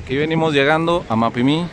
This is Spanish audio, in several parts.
Aquí venimos llegando a Mapimí.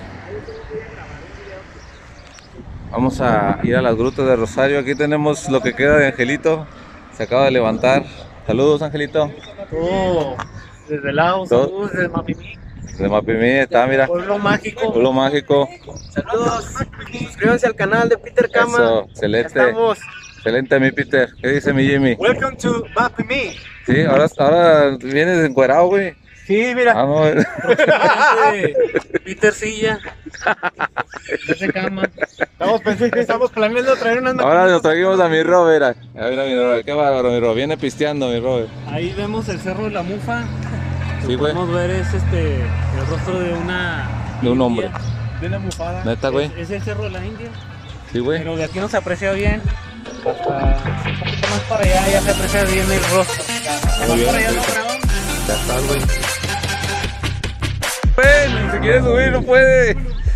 Vamos a ir a las grutas de Rosario. Aquí tenemos lo que queda de Angelito. Se acaba de levantar. Saludos, Angelito. Todo desde lado, saludos desde Mapimí. De Mapimí está, mira. Pueblo mágico. Pueblo mágico. Saludos. Suscríbanse al canal de Peter Kama. Eso, excelente. Ya estamos. Excelente, mi Peter. ¿Qué dice mi Jimmy? Welcome to Mapimí. Sí, ahora vienes encuerado, güey. Sí, mira. Ah, no. Peter Silla. Peter Kama. Estamos planeando traer unas Ahora nos trajimos a mi Robert. A ver, a mi Robert. Qué bárbaro, mi Robert. Viene pisteando, mi Robert. Ahí vemos el Cerro de la Mufa. Sí, güey. Podemos ver es el rostro de un hombre. De una mufada. Neta, güey. Es el Cerro de la India. Sí, güey. Pero de aquí no se aprecia bien. Hasta un poquito más para allá ya se aprecia bien el rostro. Muy bien. Para allá no grabamos. Ya estás, güey. Ven, si quiere subir, no puede.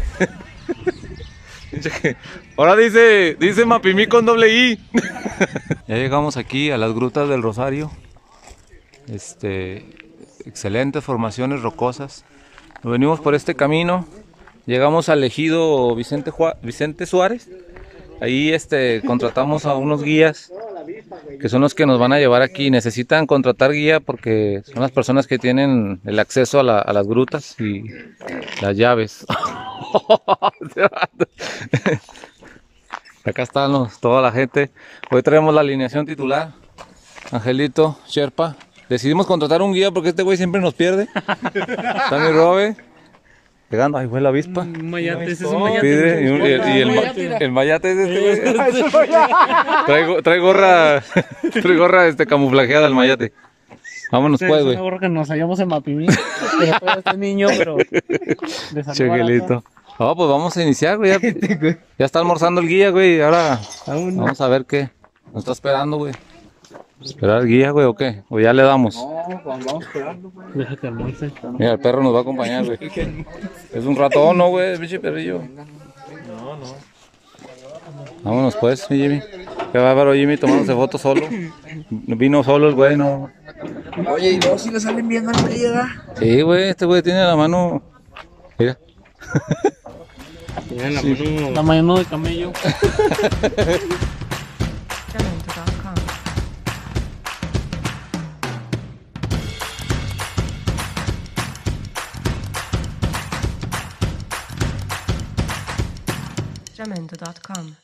Ahora dice Mapimí con doble I. Ya llegamos aquí a las grutas del Rosario. Excelentes formaciones rocosas. Nos venimos por este camino. Llegamos al ejido Vicente Suárez. Ahí contratamos a unos guías que son los que nos van a llevar aquí. Necesitan contratar guía porque son las personas que tienen el acceso a las grutas y las llaves. Acá están toda la gente. Hoy traemos la alineación titular. Angelito, Sherpa. Decidimos contratar un guía porque este güey siempre nos pierde. Está mi Robe. Pegando, ahí fue la avispa. Un mayate, ese es un mayate. Y el mayate es este güey. Trae gorra camuflajeada el mayate. Vámonos pues, güey. Es una gorra que nos hallamos en Mapimí. Pero todavía este niño, pero Cheguelito. Pues vamos a iniciar, güey. Ya está almorzando el guía, güey. Ahora vamos a ver qué nos está esperando, güey. ¿Esperar al guía, güey, o qué? ¿O ya le damos? No, vamos esperando, güey. Déjate almuerce. Mira, el perro nos va a acompañar, güey. Es un ratón, ¿no, güey? Pinche perrillo. No. Vámonos, pues, mi Jimmy. Qué bárbaro, Jimmy, tomándose fotos solo. Vino solo el güey, no. Oye, ¿y luego si le salen bien a la edad? Sí, güey, este güey tiene la mano. Mira. Tiene la mano de camello. Jamendo.com.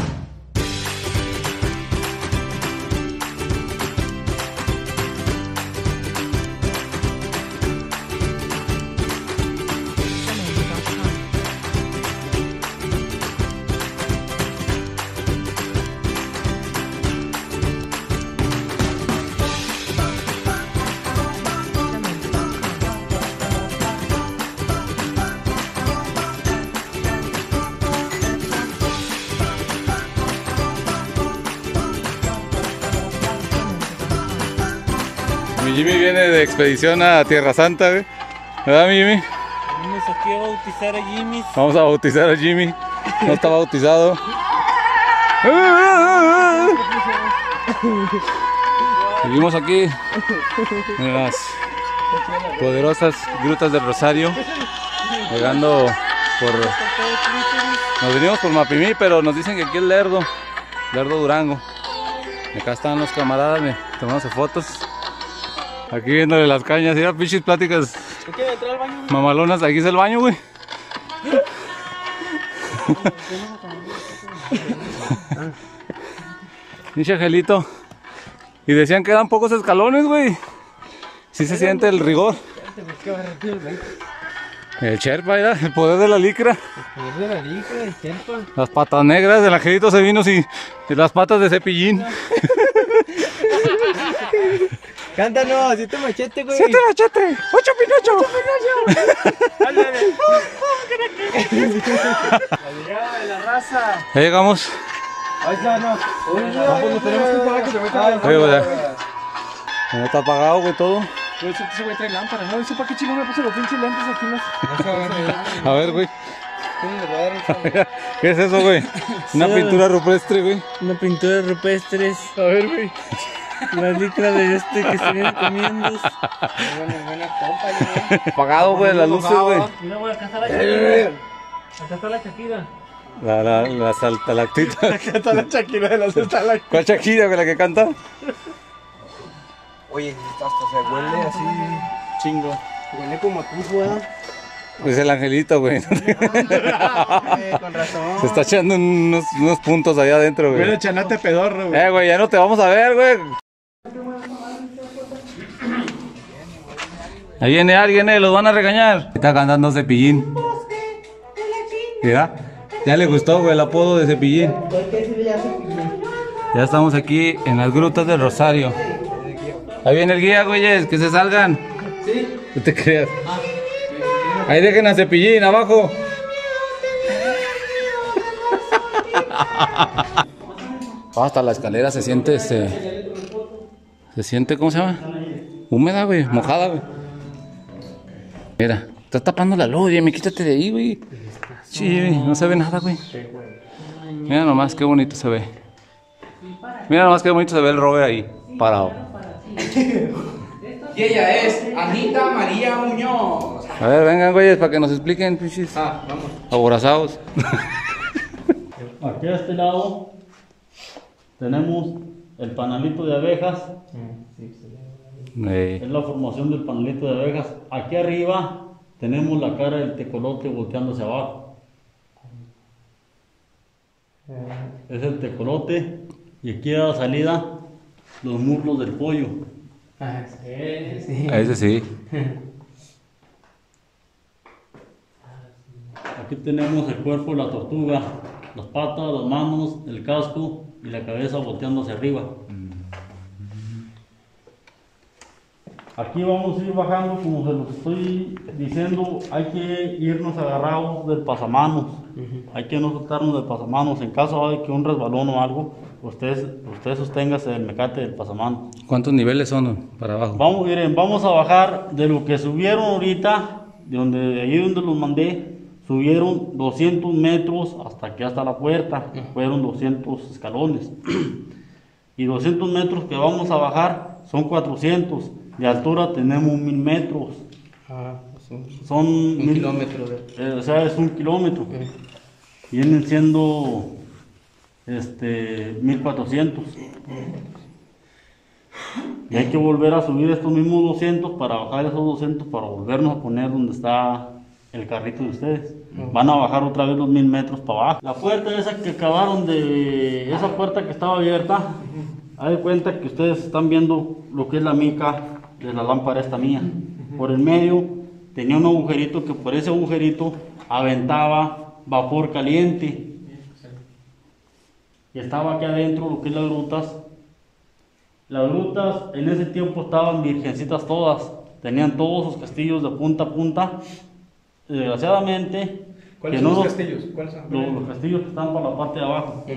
Mi Jimmy viene de expedición a Tierra Santa, güey. ¿Verdad, mi Jimmy? Vamos aquí a bautizar a Jimmy. Vamos a bautizar a Jimmy. No está bautizado. Seguimos aquí en las poderosas grutas del Rosario. Llegando Nos venimos por Mapimí, pero nos dicen que aquí es Lerdo Durango. Acá están los camaradas, tomándose fotos. Aquí viéndole las cañas, mira, pinches pláticas mamalonas. Aquí es el baño, güey. Pinche Angelito. Y decían que eran pocos escalones, güey. Sí se siente el rigor. El Sherpa, era el poder de la licra. El Sherpa. Las patas negras del Angelito se vino y las patas de cepillín. Cántanos, 7 machete, güey. 7 machete, 8 Pinocho. La llegada de la raza. Ya llegamos. Ahí está, no. Pues tenemos que esperar que se meta la Oye, güey. No está apagado, güey, todo. Ese güey trae lámpara, ¿no? ¿Eso para qué chino me puse los pinches lentes aquí? A ver, güey. ¿Qué es eso, güey? Una pintura rupestre, güey. Una pintura rupestre. A ver, güey. La licra de este que se viene comiendo. Buena compa, Apagado, güey, las luces, güey. Mira, güey, acá está la Shakira. Acá está la Shakira. La saltalactita. Acá está la Shakira de las estalactitas. ¿Cuál Shakira, güey, la que canta? Oye, hasta se huele así. Chingo. Huele como a tu, ¿verdad? Es el angelito, güey. Con razón. Se está echando unos puntos allá adentro, güey. Huele chanate pedorro, güey. Güey, ya no te vamos a ver, güey. Ahí viene alguien, los van a regañar. Está cantando Cepillín. Mira, ya le gustó, güey, el apodo de Cepillín. Ya estamos aquí en las grutas del Rosario. Ahí viene el guía, güeyes, que se salgan. ¿Sí? No te creas. Ahí dejen a Cepillín abajo. Hasta la escalera se siente, se siente, ¿cómo se llama? Húmeda, güey, mojada, güey. Mira, está tapando la luz, me quítate de ahí, güey. Sí, güey, no se ve nada, güey. Mira nomás qué bonito se ve. Mira nomás qué bonito se ve el robe ahí, parado. Y ella es Anita María Muñoz. A ver, vengan, güeyes, para que nos expliquen, pinches. Vamos. Aborazados. Aquí a este lado tenemos el panalito de abejas. Es la formación del panalito de abejas. Aquí arriba tenemos la cara del tecolote volteando hacia abajo. Es el tecolote. Y aquí a la salida los muslos del pollo. Ese sí. Aquí tenemos el cuerpo de la tortuga, las patas, las manos, el casco y la cabeza volteando hacia arriba. Aquí vamos a ir bajando, como se los estoy diciendo, hay que irnos agarrados del pasamanos. Hay que no soltarnos del pasamanos. En caso de que un resbalón o algo, usted sosténgase del mecate del pasamanos. ¿Cuántos niveles son para abajo? Vamos a bajar de lo que subieron ahorita, ahí donde los mandé, subieron 200 metros hasta aquí, hasta la puerta, fueron 200 escalones. Y 200 metros que vamos a bajar son 400, de altura tenemos 1000 metros. Son un 1000 kilómetro. o sea, es 1 kilómetro. Vienen siendo 1400. Y hay que volver a subir estos mismos 200 para bajar esos 200 para volvernos a poner donde está el carrito de ustedes. Van a bajar otra vez los 1000 metros para abajo. La puerta esa que acabaron esa puerta que estaba abierta, haz de cuenta que ustedes están viendo lo que es la mica de la lámpara esta mía. Por el medio tenía un agujerito que por ese agujerito aventaba vapor caliente. Y estaba aquí adentro lo que es las grutas. Las grutas en ese tiempo estaban virgencitas todas, tenían todos sus castillos de punta a punta. Desgraciadamente, ¿Cuáles son los castillos? Los castillos que están por la parte de abajo.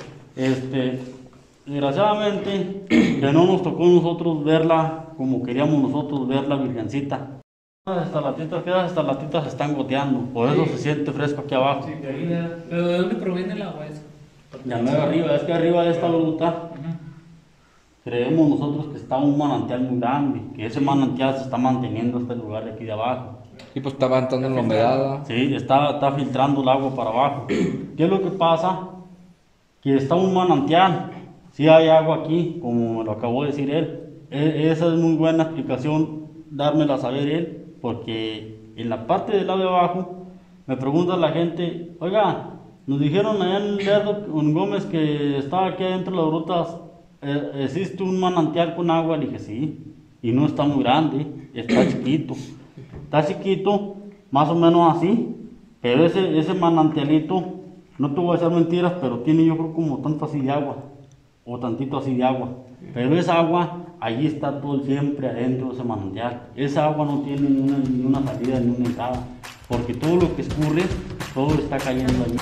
Desgraciadamente, que no nos tocó a nosotros verla como queríamos nosotros ver la virgencita. Estas latitas se están goteando, por eso se siente fresco aquí abajo. ¿Pero de dónde proviene el agua esa? Ya no arriba, es que arriba de esta gruta creemos nosotros que está un manantial muy grande, que ese manantial se está manteniendo este lugar de aquí de abajo. Y pues estaba entrando en la humedad. Sí, está filtrando el agua para abajo. ¿Qué es lo que pasa? Que está un manantial, sí hay agua aquí, como me lo acabó de decir él. Esa es muy buena explicación, dármela a saber él, porque en la parte del lado de abajo me pregunta la gente, oiga, nos dijeron allá en Lerdo, en Gómez, que estaba aquí adentro de las grutas, ¿existe un manantial con agua? Le dije, sí, y no está muy grande, está chiquito. Está chiquito, más o menos así, pero ese manantialito, no te voy a decir mentiras, pero tiene yo creo como tanto así de agua, o tantito así de agua. Pero esa agua, allí está todo siempre adentro de ese manantial. Esa agua no tiene ni una salida ni una entrada, porque todo lo que escurre, todo está cayendo allí.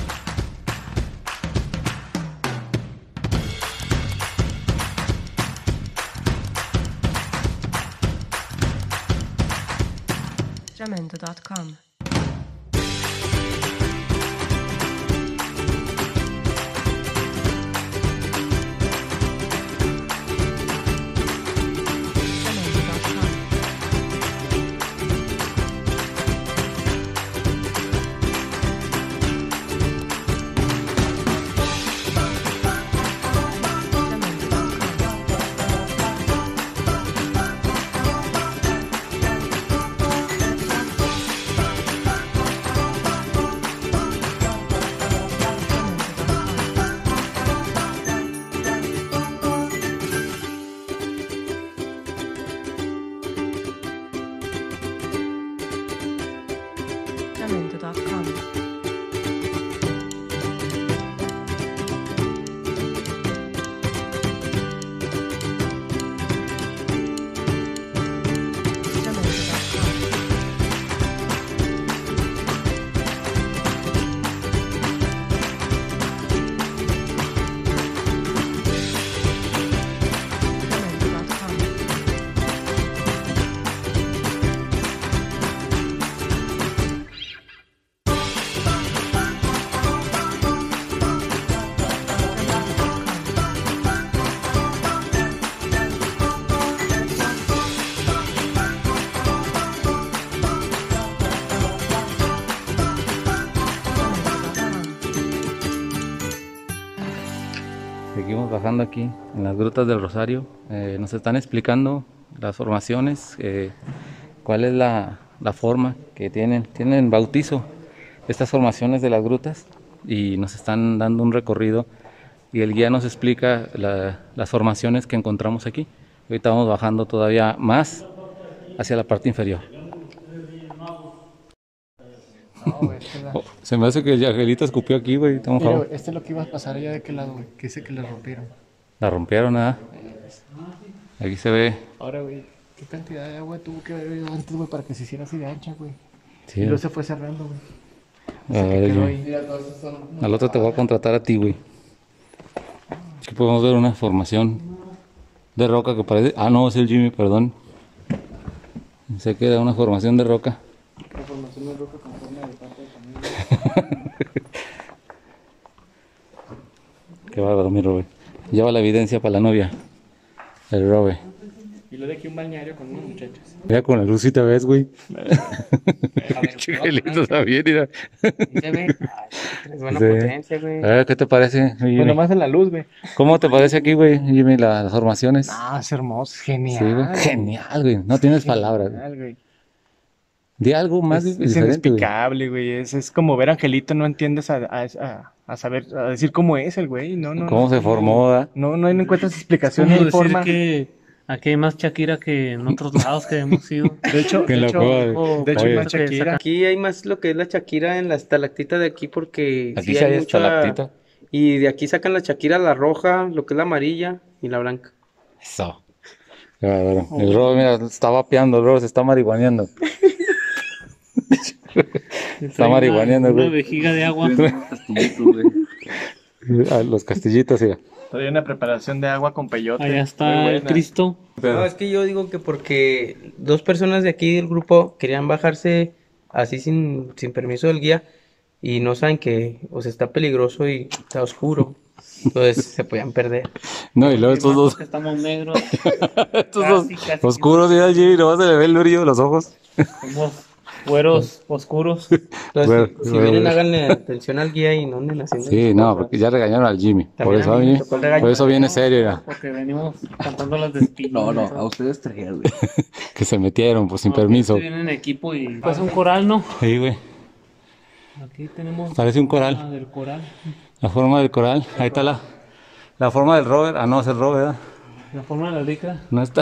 Jamendo.com Estamos bajando aquí en las grutas del Rosario. Nos están explicando las formaciones, cuál es la forma que tienen. Tienen bautizo estas formaciones de las grutas y nos están dando un recorrido y el guía nos explica las formaciones que encontramos aquí. Ahorita vamos bajando todavía más hacia la parte inferior. No, güey, Se me hace que el Angelito escupió aquí, güey. Está mira, mojado. güey, este es lo que iba a pasar allá de qué lado, güey. Que dice que le rompieron. La rompieron, ¿ah? Aquí se ve. Ahora, güey, ¿qué cantidad de agua tuvo que haber habido antes, güey, para que se hiciera así de ancha, güey? Sí, Y luego se fue cerrando, güey. a ver, Quedó Jimmy. ahí. Al otro te voy a contratar a ti, güey. Aquí podemos ver una formación de roca que parece... Ah, no, es el Jimmy, perdón. Se queda una formación de roca. La formación de roca con forma de parte de familia. Qué bárbaro, mi Robe. Lleva la evidencia para la novia. El Robe. Y lo de aquí un balneario con unos muchachos. Mira con la luz si te ves, güey. A ver, Qué lindo también, mira. se ve. Ay, es buena Sí. potencia, güey. A ver, ¿qué te parece, mi Jimmy? Bueno, más en la luz, güey. ¿Cómo te parece aquí, güey, Jimmy, las formaciones? Ah, es hermoso, Sí, genial. güey. Genial, güey. No tienes palabras. Genial, güey. Di algo más Es diferente, güey. inexplicable, güey. Es como ver a Angelito, no entiendes a saber, a decir cómo es el güey. No, no, ¿Cómo no, se formó? ¿Da? No encuentras explicación ¿Cómo ni decir forma. que aquí hay más Shakira que en otros lados que hemos ido? De hecho, Que en la cueva de- de hecho, Oye. más Shakira. Aquí hay más lo que es la Shakira en la estalactita de aquí porque Aquí sí sí hay mucha- estalactita. Y de aquí sacan la Shakira, la roja, lo que es la amarilla y la blanca. Eso. Qué bárbaro. El Robe, mira, está vapeando, el Robe se está marihuaneando. Está marihuaneando, Una güey. vejiga de agua. Ah, los castillitos, mira. Trae una preparación de agua con peyote. Allá Muy está el buena. Cristo. No, es que yo digo que porque dos personas de aquí del grupo querían bajarse así sin permiso del guía y no saben que o sea, está peligroso y está oscuro. Entonces se podían perder. No, y luego estos dos, Que estamos negros. estos dos Casi oscuros, mira, Jimmy, nomás se le ve el brillo de los ojos. Somos güeros oscuros. Entonces, Bueno, si bueno, vienen, bueno. háganle atención al guía y no anden haciendo Sí, esas no, cosas. porque ya regañaron al Jimmy. Por También eso, a mí me Jimmy, tocó el regaño. por eso viene serio, mira. Porque venimos cantando las de espino. No, no, a ustedes traían, güey. Que se metieron, pues sin permiso. Vienen en equipo y. Pues un coral, ¿no? Sí, güey. Aquí tenemos. Parece un coral. Ah, del coral. La forma del coral. Ahí está la forma del Robert. Ah, no, es el Robert, ¿verdad? La forma de la licra. No está.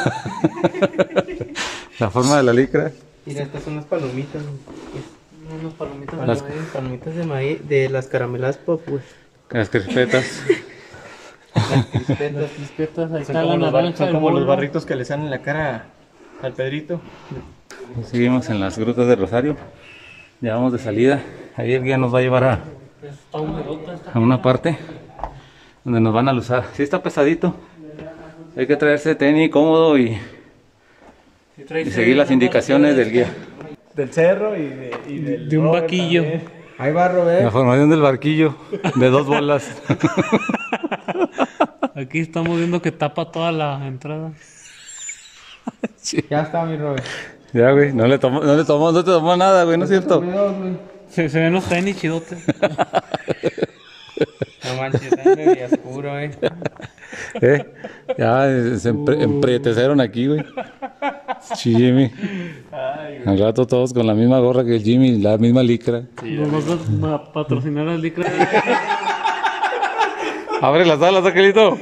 La forma de la licra. Mira, estas son las palomitas. Unas palomitas de Las- maíz. Palomitas de maíz, de las carameladas pop, pues. Las crispetas. Las crispetas, ahí Son está la como, naranja. son el como los bolo. barritos que le salen en la cara al Pedrito. Seguimos en las grutas de Rosario. Ya vamos de salida. Ahí el guía nos va a llevar Está humedota esta. a una parte donde nos van a luzar. Sí está pesadito. Hay que traerse tenis cómodo y Sí, trae seguir las indicaciones del guía. Del cerro y del De un Robert vaquillo. también. Ahí va, Robert. La formación del barquillo de 2 bolas. Aquí estamos viendo que tapa toda la entrada. Ya está, mi Robert. Ya, güey, no te tomó nada, güey, ¿no es cierto? Se ven los tenis chidotes. No manches, está medio oscuro, Ya se emprietecieron aquí, güey. Sí, Jimmy. Al rato todos con la misma gorra que el Jimmy, la misma licra. Nos vamos a patrocinar las licras. Abre las alas, Angelito.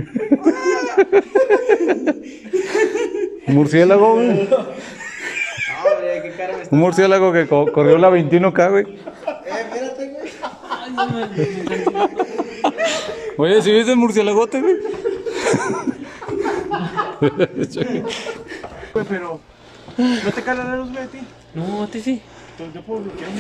Un murciélago, güey. ¿Qué cara me está? Un murciélago que corrió la 21K, güey. Oye, ¿si viste el murciélagote, güey? Güey, pero ¿no te cala la luz, güey, a ti? No, a ti sí. Yo puedo bloquear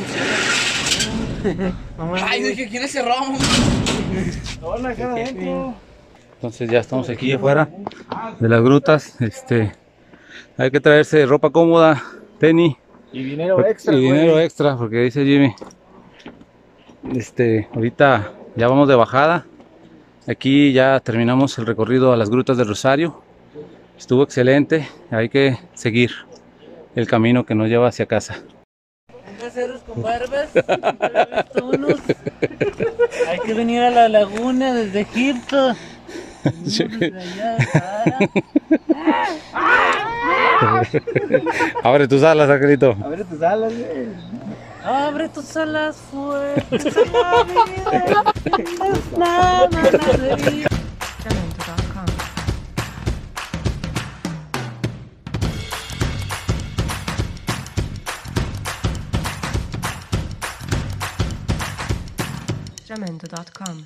un Ay, dije, ¿quién es ese Ramo? Hola, acá adentro. Entonces ya estamos aquí afuera de las grutas. Hay que traerse ropa cómoda, tenis Y dinero extra, y dinero güey. extra, porque dice Jimmy. Ahorita ya vamos de bajada. Aquí ya terminamos el recorrido a las grutas del Rosario. Estuvo excelente. Hay que seguir el camino que nos lleva hacia casa. Caseros con barbas. He visto unos. Hay que venir a la laguna desde Egipto. Desde allá, Abre tus alas, Angelito. Abre tus alas, güey. abre tus alas fuertes a la vida. Nada de vida. Jamendo.com.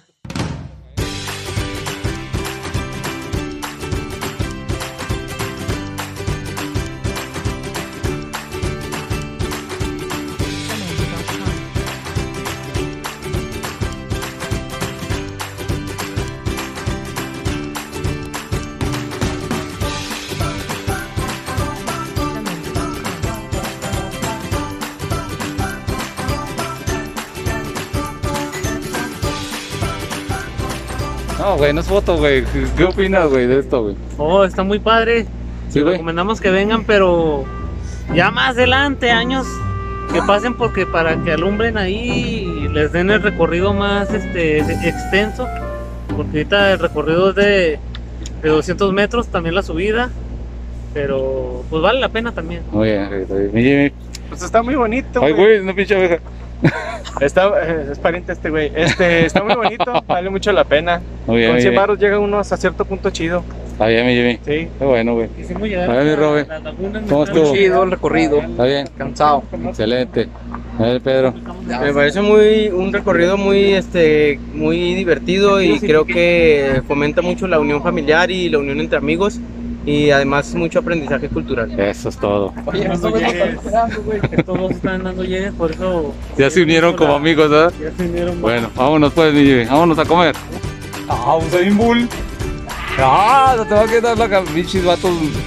No, güey, no es foto, güey. ¿Qué opinas, güey, de esto, güey? Oh, está muy padre. Sí, güey. Recomendamos que vengan, pero ya más adelante, años que pasen porque para que alumbren ahí y les den el recorrido más extenso. Porque ahorita el recorrido es de 200 metros, también la subida. Pero pues vale la pena también. Muy bien, Angelito. Mi Jimmy. Pues está muy bonito, Ay, güey. güey, una pinche abeja. Es pariente este güey. Está muy bonito, vale mucho la pena. Muy bien, Con mi 100 Jimmy. baros llega uno hasta cierto punto chido. Está bien, mi Jimmy. Sí. Qué bueno, güey. Quisimos llegar A ver, mi Robe. la laguna. ¿Cómo estuvo? Chido el recorrido. Está bien. Cansado. Excelente. A ver, Pedro. Me parece un recorrido muy divertido y creo que fomenta mucho la unión familiar y la unión entre amigos y además mucho aprendizaje cultural. Eso es todo. Oye, no estamos esperando, güey. Todos están dando llegues, por eso. Ya se unieron como amigos, ¿verdad? Ya se unieron. Bueno, vámonos pues, mi Jimmy. Vámonos a comer. Ah, Usain Bull. Ah, no te va a quedar la bichis, vatos.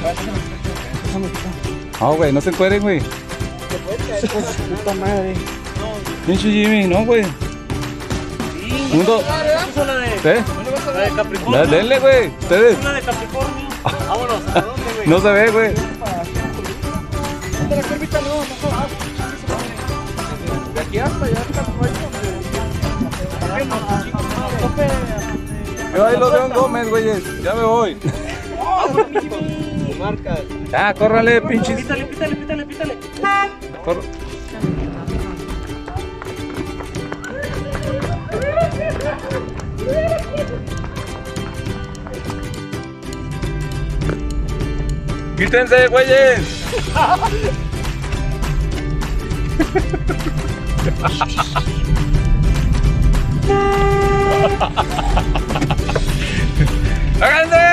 Ah, güey, no se encueren, güey. Puta madre. Pinche Jimmy, no, güey. Un, dos. Puso la de ¿Eh? Capricornio. Denle, güey. Ustedes. La de Capricornio. Vámonos. ¿A dónde, güey? No se ve, güey. De aquí hasta allá está Yo ahí lo veo en Gómez, güeyes. Ya me voy. Ah, córrale, pinches. Pítale. Corre. ¡Quítense, güeyes! ¡Háganse!